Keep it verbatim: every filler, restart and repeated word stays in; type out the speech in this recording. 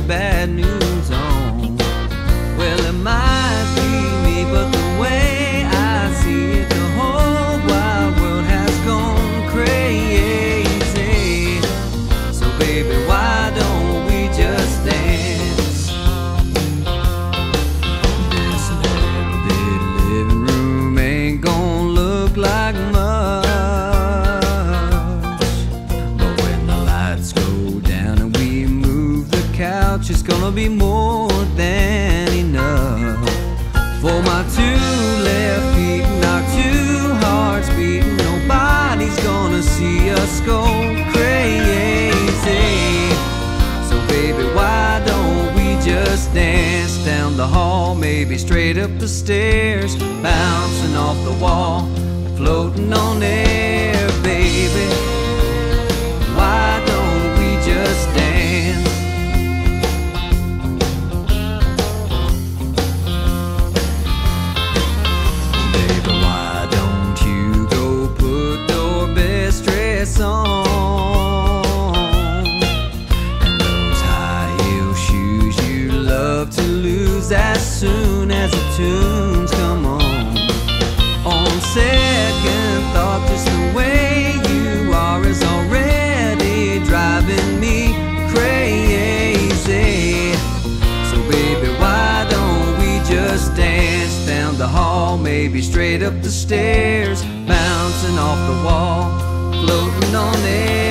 bad news on. Well, it might be me, but the way I see it, the whole wide world has gone crazy. So baby, why don't we just dance? This little bitty living room ain't gonna look like much, but when the lights go down and we move the couch, it's gonna be more than enough. For my two left feet and our two hearts beating, nobody's gonna see us go crazy. So baby, why don't we just dance down the hall, maybe straight up the stairs, bouncing off the wall, floating on air, baby. Why don't we just dance? Baby, why don't you go put your best dress on, and those high heel shoes you love to lose as soon as the tunes come on. On second thought, just the way you are is already driving me crazy. So baby, why don't we just dance down the hall, maybe straight up the stairs, bouncing off the wall, floating on air.